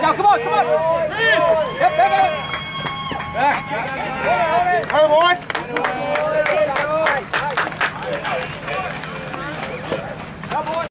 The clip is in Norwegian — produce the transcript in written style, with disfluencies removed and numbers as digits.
Now, come on, come on. Yep. Back. Hey, boy.